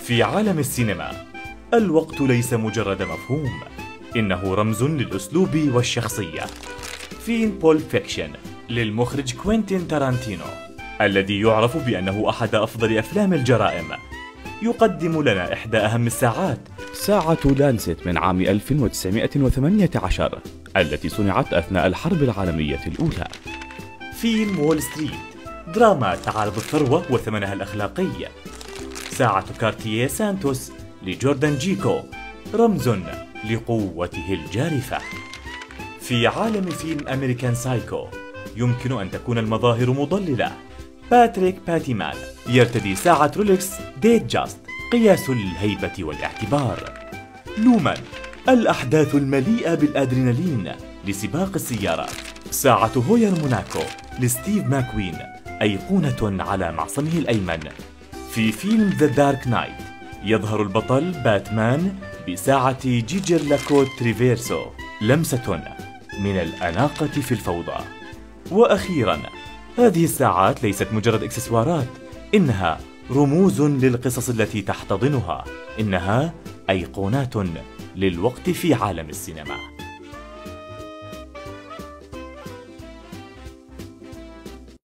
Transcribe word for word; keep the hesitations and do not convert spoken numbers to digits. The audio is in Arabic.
في عالم السينما، الوقت ليس مجرد مفهوم، إنه رمز للأسلوب والشخصية. فيلم بول فيكشن للمخرج كوينتين تارانتينو، الذي يعرف بأنه أحد أفضل أفلام الجرائم، يقدم لنا إحدى أهم الساعات، ساعة لانست من عام ألف وتسعمائة وثمانية عشر، التي صنعت أثناء الحرب العالمية الأولى. فيلم وول ستريت، دراما تعارض الثروة وثمنها الأخلاقي. ساعة كارتييه سانتوس لجوردان جيكو، رمز لقوته الجارفة. في عالم فيلم أمريكان سايكو، يمكن أن تكون المظاهر مضللة. باتريك باتيمان يرتدي ساعة رولكس ديت جاست، قياس الهيبة والاعتبار. لومان، الأحداث المليئة بالأدرينالين لسباق السيارات. ساعة هوير موناكو لستيف ماكوين، أيقونة على معصمه الأيمن. في فيلم ذا دارك نايت، يظهر البطل باتمان بساعة جيجر لاكوت تريفيرسو، لمسة من الأناقة في الفوضى. وأخيراً، هذه الساعات ليست مجرد إكسسوارات، إنها رموز للقصص التي تحتضنها، إنها أيقونات للوقت في عالم السينما.